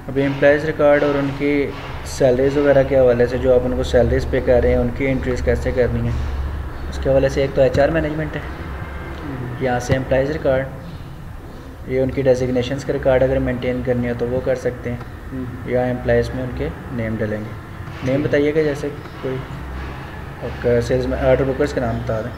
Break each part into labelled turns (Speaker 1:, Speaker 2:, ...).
Speaker 1: अभी employees record और उनकी सैलरीज़ वगैरह के हवाले से जो आप उनको सैलरीज़ पे कर रहे हैं उनकी एंट्रीज़ कैसे करनी है उसके हवाले से एक तो HR मैनेजमेंट है, यहाँ से एम्प्लॉयज़ रिकॉर्ड, ये उनकी डेजिग्नेशंस का रिकॉर्ड अगर मेंटेन करनी है तो वो कर सकते हैं, या एम्प्लॉयज़ में उनके नेम डलेंगे। नेम बताइएगा, जैसे कोई और सेल्स में ऑर्डर बुकर्स का नाम बता दें।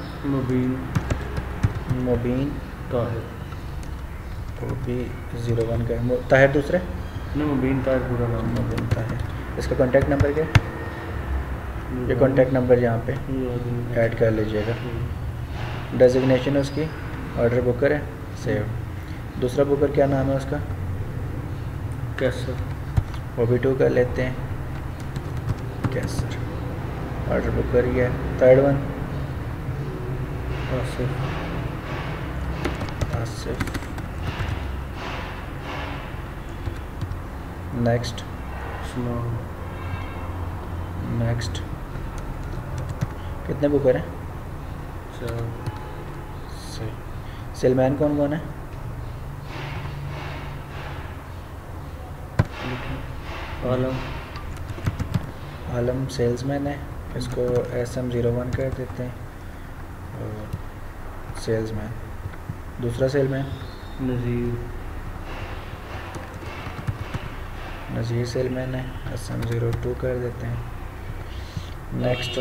Speaker 1: मुबीन
Speaker 2: ताहिर,
Speaker 1: वो भी 01 का है। ताहिर दूसरे
Speaker 2: नहीं मुबीन ताहिर पूरा नाम।
Speaker 1: मुबीन ताहिर। इसका कॉन्टैक्ट नंबर क्या है? ये कॉन्टैक्ट नंबर यहाँ पे ऐड कर लीजिएगा। डेजिग्नेशन उसकी ऑर्डर बुकर है, सेव। दूसरा बुकर क्या नाम है उसका?
Speaker 2: कैसर,
Speaker 1: वो भी 2 कर लेते हैं, कैसर। ऑर्डर बुकर ही है। Third one
Speaker 2: Asif,
Speaker 1: Asif. Next
Speaker 2: Usman,
Speaker 1: next. कितने बुकर हैं?
Speaker 2: 4,
Speaker 1: सही। सेलमैन कौन कौन है?
Speaker 2: आलम,
Speaker 1: आलम सेल्समैन है, इसको SM01 कर देते हैं। और सेल्समैन, दूसरा सेलमैन
Speaker 2: नज़ीर,
Speaker 1: नज़ीर सेलमैन है, SM02 कर देते हैं। Next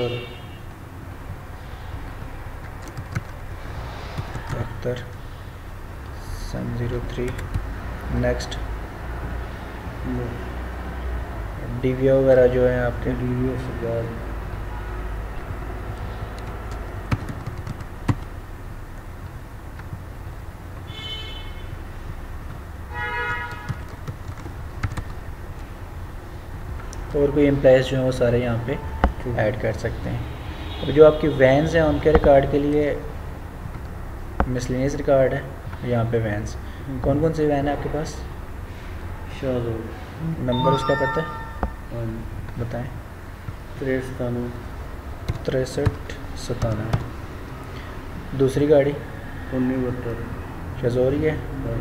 Speaker 1: Akhtar, SM03। Next DVO वगैरह जो है आपके,
Speaker 2: डीवीओ सजाद,
Speaker 1: और कोई एम्प्लॉयज़ जो हैं वो सारे यहाँ पे ऐड कर सकते हैं। अब जो आपकी वैन्स हैं उनके रिकॉर्ड के लिए मिसलेनियस रिकॉर्ड है यहाँ पे। वैन्स कौन कौन सी वैन है आपके पास?
Speaker 2: शाहजोर,
Speaker 1: नंबर उसका पता है? बताएं।
Speaker 2: 63,
Speaker 1: 6397। दूसरी गाड़ी
Speaker 2: 1972,
Speaker 1: शजोर ही है,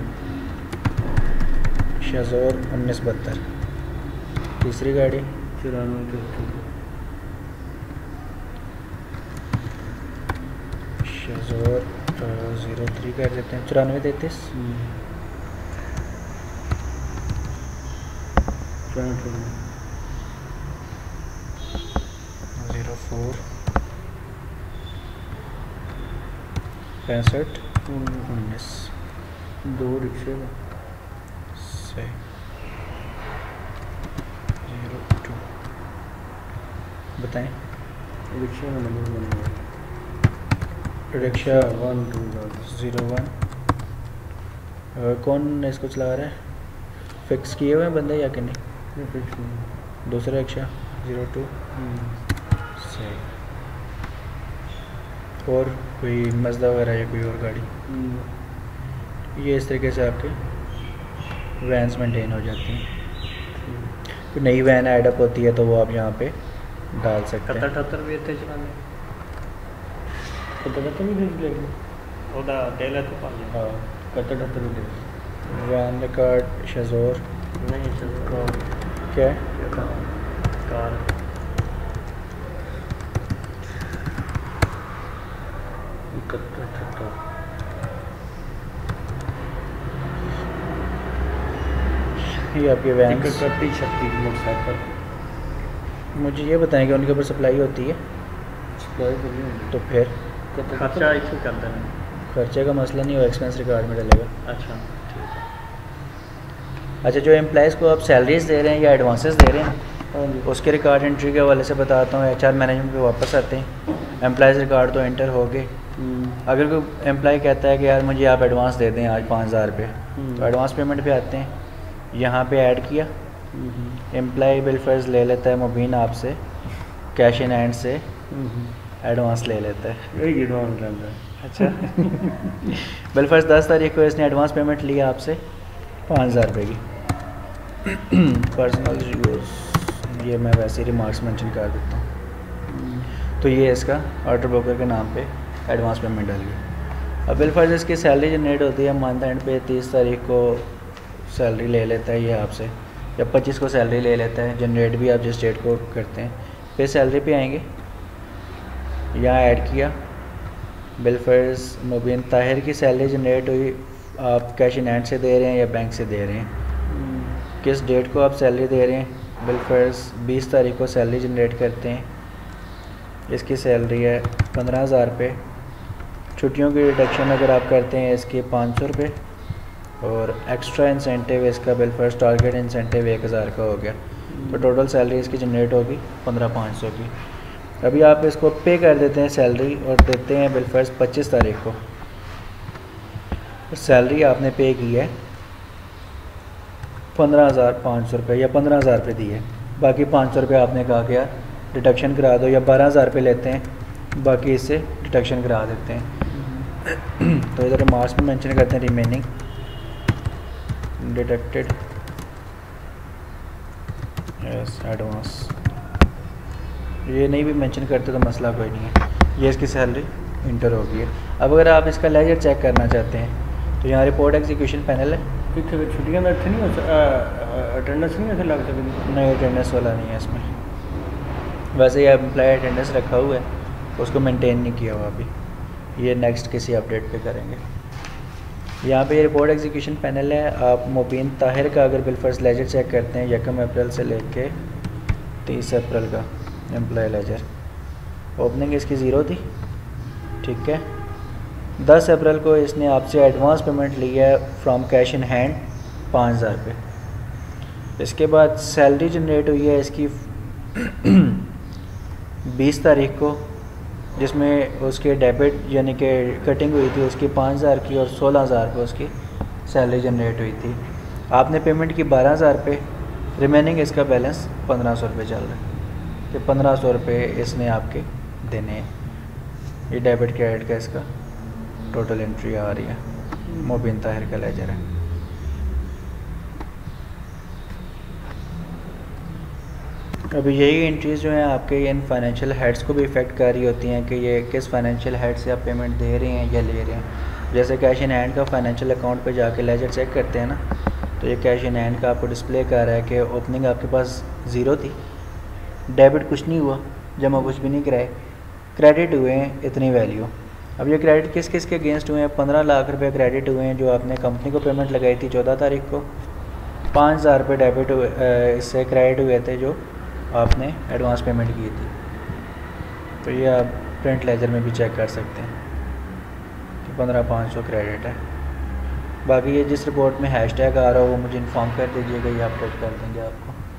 Speaker 1: शजोर 1972। तीसरी गाड़ी
Speaker 2: 94,
Speaker 1: शजोर 03 कर देते हैं। 9433। 04 65 19।
Speaker 2: 2 रिक्शे का
Speaker 1: सही। 02 बताएं।
Speaker 2: रिक्शे का नंबर बनेगा
Speaker 1: रिक्शा
Speaker 2: 120।
Speaker 1: 01। कौन इसको चला रहा है? फिक्स किए हुए हैं बंदे या कि नहीं?
Speaker 2: ये फिक्स नहीं।
Speaker 1: दूसरा रिक्शा 02। सही। और कोई मज़दा वगैरह या कोई और गाड़ी? ये इस तरीके से आपके वैन्स मेंटेन हो जाती हैं। कोई नई वैन ऐड अप होती है तो वो आप यहाँ पे डाल सकते हैं।
Speaker 2: 78 भी इतने चलाने 78 भी भेज लेंगे ਉਹਦਾ डेला तो पा लिया।
Speaker 1: हाँ।
Speaker 2: 78 भी दे
Speaker 1: वैन रिकॉर्ड शजोर
Speaker 2: नहीं चलो
Speaker 1: क्या है?
Speaker 2: कार
Speaker 1: ये आपकी वैन।
Speaker 2: 36 मोटरसाइकिल।
Speaker 1: मुझे ये बताएं कि उनके ऊपर सप्लाई होती है
Speaker 2: सप्लाई तो नहीं होगी
Speaker 1: तो फिर
Speaker 2: खर्चा इतना कर देना।
Speaker 1: खर्चे का मसला नहीं हो, एक्सपेंस रिकॉर्ड में डलेगा।
Speaker 2: अच्छा ठीक है।
Speaker 1: अच्छा, जो एम्प्लॉयज़ को आप सैलरीज दे रहे हैं या एडवांसेस दे रहे हैं उसके रिकॉर्ड एंट्री के हवाले से बताता हूँ। HR मैनेजमेंट पे वापस आते हैं। एम्प्लॉयज़ रिकॉर्ड तो एंटर हो गए। अगर कोई एम्प्लॉय कहता है कि यार मुझे आप एडवांस दे दें आज 5000 रुपये, तो एडवांस पेमेंट पे आते हैं। यहाँ पे ऐड किया, एम्प्लॉय बिलफर्ज ले लेता है मुबीन आपसे, कैश इन हैंड से एडवांस ले लेता है।
Speaker 2: यही एडवांस लेता है।
Speaker 1: अच्छा बिलफर्ज 10 तारीख को इसने एडवांस पेमेंट लिया आपसे 5000 रुपये की। पर्सनल यूज़, ये मैं वैसे ही रिमार्क्स मेंशन कर देता हूँ। तो ये इसका ऑर्डर ब्रोकर के नाम पे एडवांस पेमेंट डल गई। अब बिलफर्ज इसकी सैलरी जनरेट होती है मंथ एंड पे 30 तारीख को सैलरी ले लेता है ये आपसे या 25 को सैलरी ले लेता है, जनरेट भी आप जिस डेट को करते हैं। फिर सैलरी पे आएंगे, यहाँ ऐड किया बिलफर्ज मुबीन ताहिर की सैलरी जनरेट हुई, आप कैश इन हैंड से दे रहे हैं या बैंक से दे रहे हैं, किस डेट को आप सैलरी दे रहे हैं। बिलफर्ज 20 तारीख को सैलरी जनरेट करते हैं, इसकी सैलरी है 15,000 रुपये। छुट्टियों की डिडक्शन अगर आप करते हैं इसके 500 रुपये, और एक्स्ट्रा इंसेंटिव इसका बिलफर्ज टारगेट इंसेंटिव 1000 का हो गया, तो टोटल सैलरी इसकी जनरेट होगी 15,500 की। अभी आप इसको पे कर देते हैं सैलरी और देते हैं बिलफर्ज 25 तारीख को। सैलरी आपने पे की है 15,500 रुपये या 15,000 रुपये दी है, बाकी 500 रुपये आपने कहा कि यार डिडक्शन करा दो, या 12,000 रुपये लेते हैं बाकी इससे डिडक्शन करा देते हैं। तो इधर मार्क्स में मेंशन करते हैं रिमेनिंग डिडक्टेड यस एडवांस, ये नहीं भी मेंशन करते तो मसला कोई नहीं है, ये इसकी सैलरी इंटर हो गई है। अब अगर आप इसका लेजर चेक करना चाहते हैं तो यहाँ रिपोर्ट एग्जीक्यूशन पैनल है,
Speaker 2: छुट्टियाँ में नहीं हो अटेंडेंस नहीं ऐसे लग सकती,
Speaker 1: नहीं अटेंडेंस वाला नहीं है इसमें, वैसे ये एम्प्लॉय अटेंडेंस रखा हुआ है, उसको मेंटेन नहीं किया हुआ अभी, ये नेक्स्ट किसी अपडेट पे करेंगे। यहाँ पे ये रिपोर्ट एग्जीक्यूशन पैनल है, आप मुबीन ताहिर का अगर बिलफर्ज लेजर चेक करते हैं 1 अप्रैल से लेके 30 अप्रैल का एम्प्लॉय लेजर, ओपनिंग इसकी 0 थी, ठीक है। 10 अप्रैल को इसने आपसे एडवांस पेमेंट लिया है फ्रॉम कैश इन हैंड 5,000 रुपये। इसके बाद सैलरी जनरेट हुई है इसकी 20 तारीख को, जिसमें उसके डेबिट यानी कि कटिंग हुई थी उसकी 5,000 की और 16,000 रुपये उसकी सैलरी जनरेट हुई थी। आपने पेमेंट की 12,000 रुपये, रिमेनिंग इसका बैलेंस 1,500 रुपये चल रहा है, कि 1,500 रुपये इसने आपके देने हैं। ये डेबिट क्रेडिट का इसका टोटल एंट्री आ रही है, मुबीन ताहिर का लेजर है। अभी यही एंट्रीज जो हैं आपके इन फाइनेंशियल हेड्स को भी इफ़ेक्ट कर रही होती हैं कि ये किस फाइनेंशियल हेड से आप पेमेंट दे रहे हैं या ले रहे हैं। जैसे कैश इन हैंड का फाइनेंशियल अकाउंट पे जाके लेजर चेक करते हैं ना, तो ये कैश इन हैंड का आपको डिस्प्ले कर रहा है कि ओपनिंग आपके पास 0 थी, डेबिट कुछ नहीं हुआ, जमा कुछ भी नहीं कराए, क्रेडिट हुए हैं इतनी वैल्यू। अब ये क्रेडिट किस किस के अगेंस्ट हुए हैं, 15 लाख रुपए क्रेडिट हुए हैं जो आपने कंपनी को पेमेंट लगाई थी 14 तारीख को, 5,000 रुपये डेबिट हुए, इससे क्रेडिट हुए थे जो आपने एडवांस पेमेंट की थी। तो ये आप प्रिंट लेजर में भी चेक कर सकते हैं कि 15,500 क्रेडिट है। बाकी ये जिस रिपोर्ट में हैशटैग आ रहा हो वो मुझे इन्फॉर्म कर दीजिएगा, ये अपडेट कर देंगे आपको।